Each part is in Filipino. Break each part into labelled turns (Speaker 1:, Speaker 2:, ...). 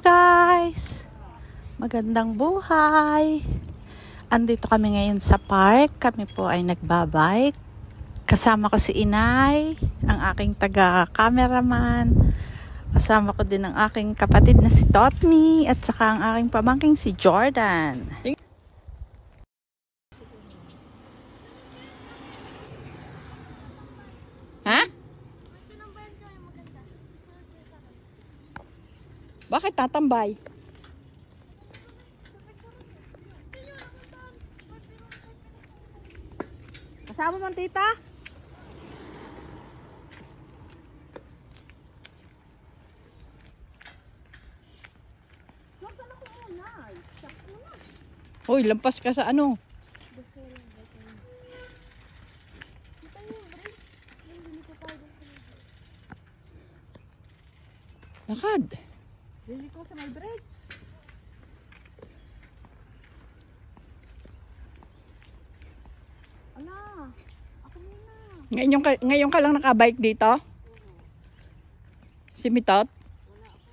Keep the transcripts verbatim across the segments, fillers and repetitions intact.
Speaker 1: guys! Magandang buhay! Andito kami ngayon sa park. Kami po ay nagbabike. Kasama ko si Inay, ang aking taga-cameraman. Kasama ko din ang aking kapatid na si Totmi at saka ang aking pamangking si Jordan. Ha? Bakit tatambay? Kasama mo, tita? Hoy, lampas ka sa ano? Lakad. Dili ko sa may bridge. Ala, ako muna. Ngayon ka, ngayon ka lang nakabike dito? Uh-huh. Si Mitot? Wala ako.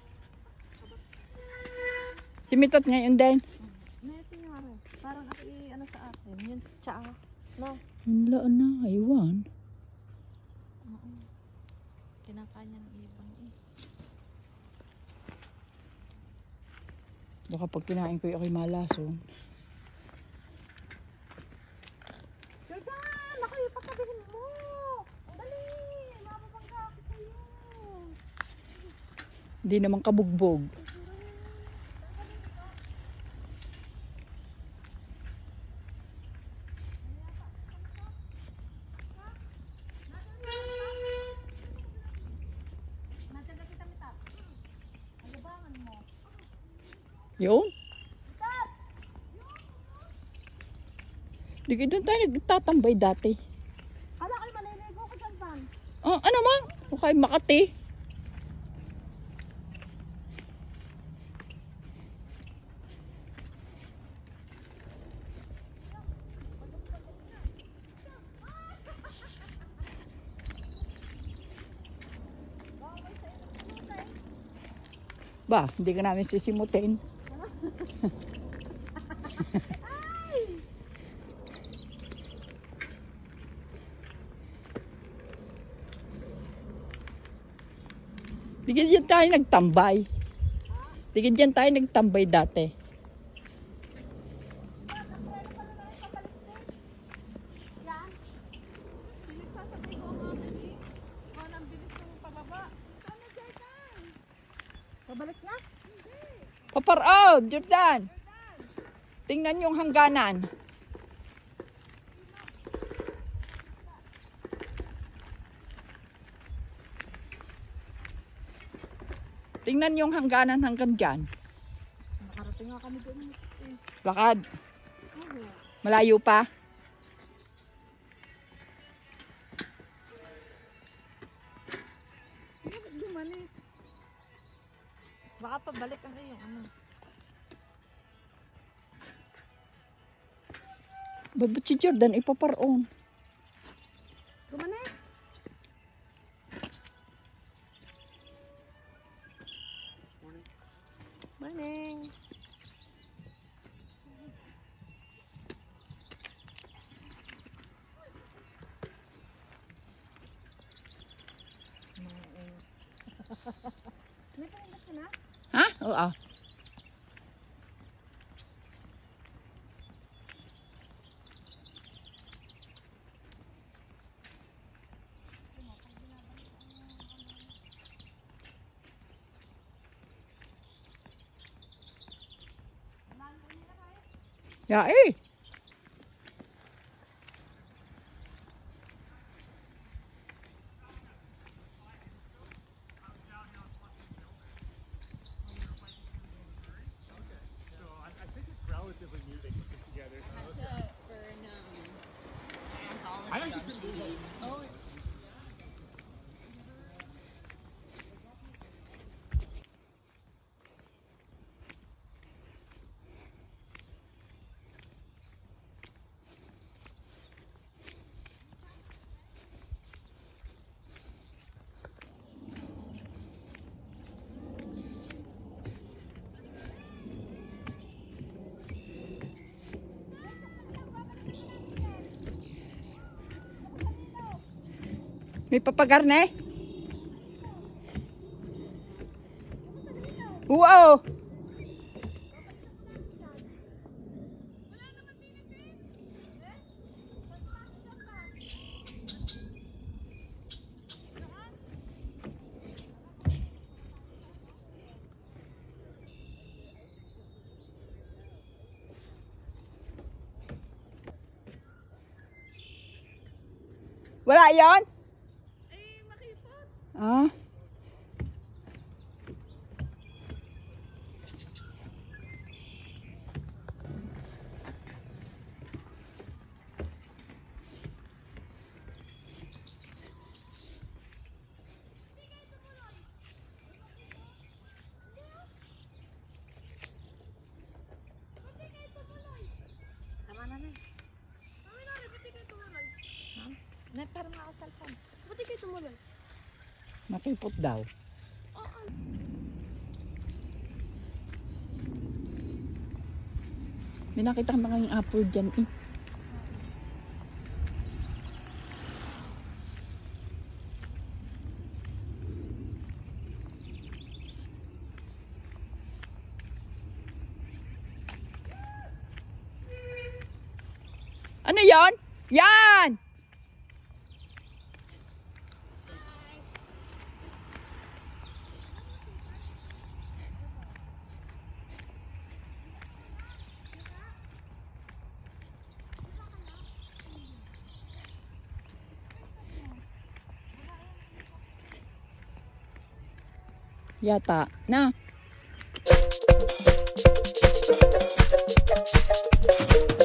Speaker 1: Si Mitot ngayon din? Uh-huh. Ito nga rin. Parang ako i-ano sa akin. Yun, tsa. No? Wala na, aywan. Uh-huh. Kinakain niya ng ibang eh. Baka pag kinain ko yung ako'y malason. Jordan! Ako yung patabihin mo! Dali! Mababangga ako sa'yo! Hindi naman kabugbog. Yun? Di doon tayo nagtatambay dati. Ala kayo maliligo ko dyan, Van. Oh, ano ma? Okay, Makati. Ba, hindi ka namin sisimutin. Tigil dyan tayo nagtambay. Tigil dyan tayo nagtambay dati. Pabalik na? Paparaw, Jordan. Tingnan yung hangganan. Tingnan yung hangganan hanggang dyan. Nakarating nga kami doon. Lakad. Malayo pa. Lumani. Baka pabalik ang iyo. Ano? Ba't si Jordan ipaparoon? Lumani. Morning. May palindas ka na? Ha? Oo. Ya eh.
Speaker 2: Relatively new, they put this together. I had to burn um, I don't think it's oh.
Speaker 3: May papagarne? Wow! Wala yon?
Speaker 2: Ay, makipot.
Speaker 3: Ah.
Speaker 1: Tama na na.
Speaker 2: Mami, nari, ba't di kayo tumuloy?
Speaker 1: Na, parang ako cellphone.
Speaker 2: Ba't di kayo tumuloy?
Speaker 3: Nakipot daw. May nakita kang mga apple dyan eh. Ano yon? Yan! Yata. Na.